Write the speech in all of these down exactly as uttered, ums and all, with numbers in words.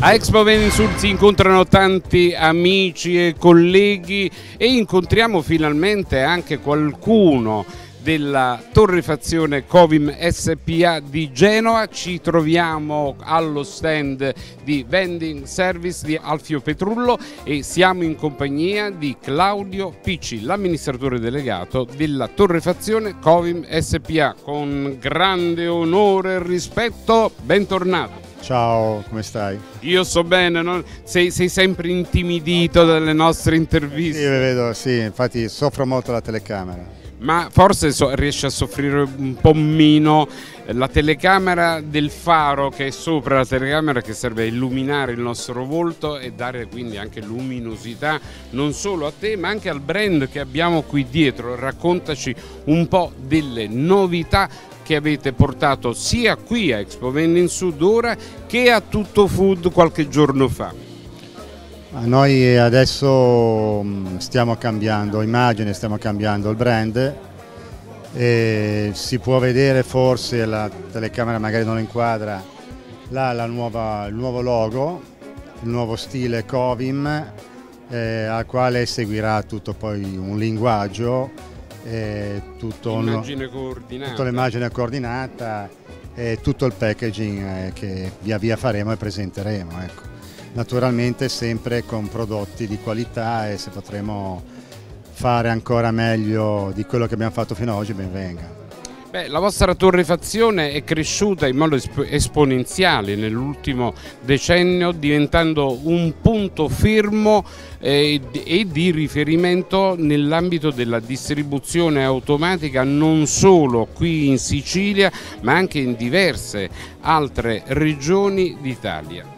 A Expo Venisur si incontrano tanti amici e colleghi e incontriamo finalmente anche qualcuno della torrefazione Covim S P A di Genova. Ci troviamo allo stand di Vending Service di Alfio Petrullo e siamo in compagnia di Claudio Picci, l'amministratore delegato della torrefazione Covim S P A. Con grande onore e rispetto, bentornato. Ciao, come stai? Io sto bene, no? sei, sei sempre intimidito dalle nostre interviste. Sì, vedo, sì, infatti soffro molto la telecamera. Ma forse so, riesce a soffrire un po' meno la telecamera del faro che è sopra la telecamera, che serve a illuminare il nostro volto e dare quindi anche luminosità non solo a te ma anche al brand che abbiamo qui dietro. Raccontaci un po' delle novità che avete portato sia qui a Expo Venisur ora che a Tutto Food qualche giorno fa. Noi adesso stiamo cambiando immagine, stiamo cambiando il brand e si può vedere, forse la telecamera magari non lo inquadra, là la nuova, il nuovo logo, il nuovo stile Covim, eh, al quale seguirà tutto poi un linguaggio, eh, tutto immagine coordinata. tutta l'immagine coordinata e tutto il packaging eh, che via via faremo e presenteremo. Ecco. Naturalmente sempre con prodotti di qualità, e se potremo fare ancora meglio di quello che abbiamo fatto fino ad oggi, ben venga. Beh, la vostra torrefazione è cresciuta in modo esponenziale nell'ultimo decennio, diventando un punto fermo eh, e di riferimento nell'ambito della distribuzione automatica, non solo qui in Sicilia ma anche in diverse altre regioni d'Italia.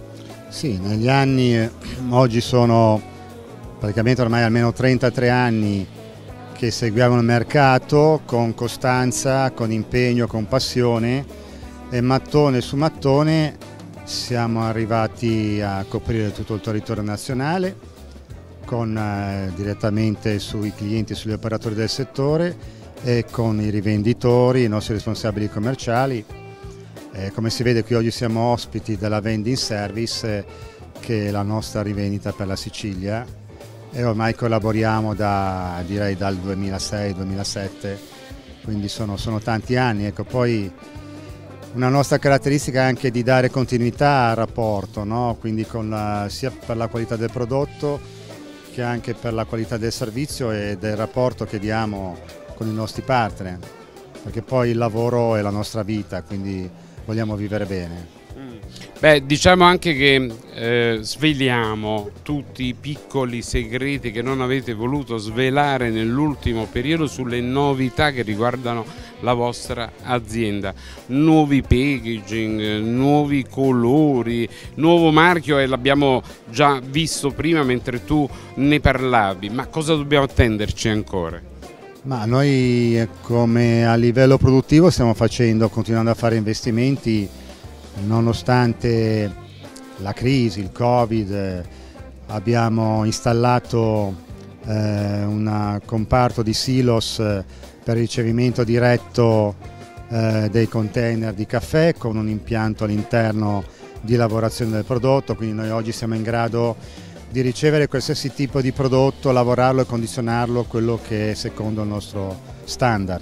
Sì, negli anni, eh, oggi sono praticamente ormai almeno trentatré anni che seguiamo il mercato con costanza, con impegno, con passione, e mattone su mattone siamo arrivati a coprire tutto il territorio nazionale con, eh, direttamente sui clienti e sugli operatori del settore e con i rivenditori, i nostri responsabili commerciali. Eh, come si vede, qui oggi siamo ospiti della Vending Service, eh, che è la nostra rivendita per la Sicilia, e ormai collaboriamo da, direi dal duemilasei duemilasette, quindi sono, sono tanti anni. Ecco, poi una nostra caratteristica è anche di dare continuità al rapporto, no? Quindi con la, sia per la qualità del prodotto che anche per la qualità del servizio e del rapporto che diamo con i nostri partner, perché poi il lavoro è la nostra vita, quindi vogliamo vivere bene. Beh, diciamo anche che eh, sveliamo tutti i piccoli segreti che non avete voluto svelare nell'ultimo periodo sulle novità che riguardano la vostra azienda. Nuovi packaging, nuovi colori, nuovo marchio, e l'abbiamo già visto prima mentre tu ne parlavi, ma cosa dobbiamo attenderci ancora? Ma noi, come a livello produttivo, stiamo facendo, continuando a fare investimenti nonostante la crisi, il Covid. Abbiamo installato eh, un comparto di silos per il ricevimento diretto eh, dei container di caffè, con un impianto all'interno di lavorazione del prodotto, quindi noi oggi siamo in grado di ricevere qualsiasi tipo di prodotto, lavorarlo e condizionarlo a quello che è secondo il nostro standard.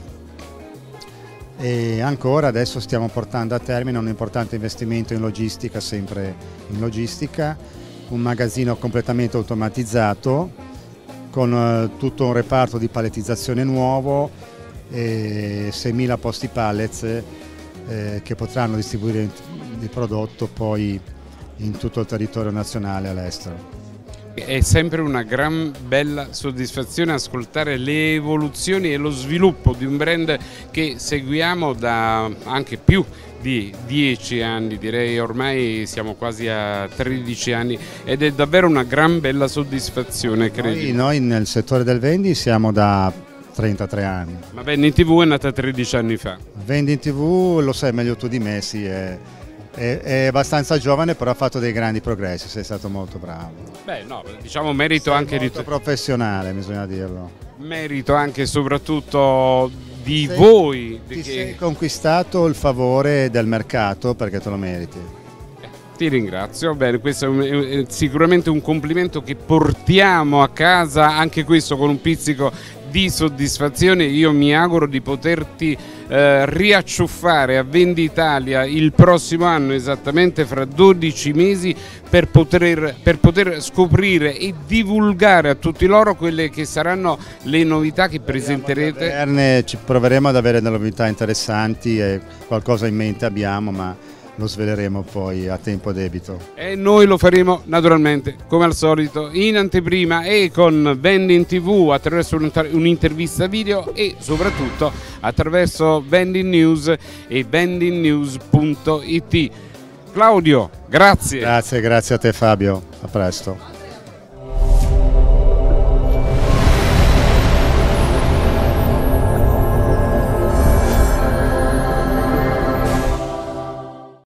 E ancora adesso stiamo portando a termine un importante investimento in logistica, sempre in logistica, un magazzino completamente automatizzato con eh, tutto un reparto di palettizzazione nuovo e seimila posti pallets eh, che potranno distribuire il prodotto poi in tutto il territorio nazionale e all'estero. È sempre una gran bella soddisfazione ascoltare le evoluzioni e lo sviluppo di un brand che seguiamo da anche più di dieci anni, direi ormai siamo quasi a tredici anni, ed è davvero una gran bella soddisfazione, credo. Noi, noi nel settore del vendi siamo da trentatré anni. Ma Vending tivù è nata tredici anni fa. Vending tivù lo sai meglio tu di me, sì, è... È, è abbastanza giovane, però ha fatto dei grandi progressi, sei stato molto bravo. Beh, no, diciamo merito sei anche molto di professionale, bisogna dirlo. Merito anche e soprattutto di sei, voi. Ti che... sei conquistato il favore del mercato, perché te lo meriti. Ti Ti ringrazio, bene, questo è, un, è sicuramente un complimento che portiamo a casa, anche questo con un pizzico di soddisfazione. Io mi auguro di poterti eh, riacciuffare a Venditalia il prossimo anno, esattamente fra dodici mesi, per poter, per poter scoprire e divulgare a tutti loro quelle che saranno le novità che presenterete. Averne, ci proveremo ad avere delle novità interessanti e qualcosa in mente abbiamo, ma lo sveleremo poi a tempo debito. E noi lo faremo naturalmente, come al solito, in anteprima e con Vending tivù, attraverso un'intervista video e soprattutto attraverso Vending News e vending news punto it. Claudio, grazie. Grazie, grazie a te Fabio, a presto.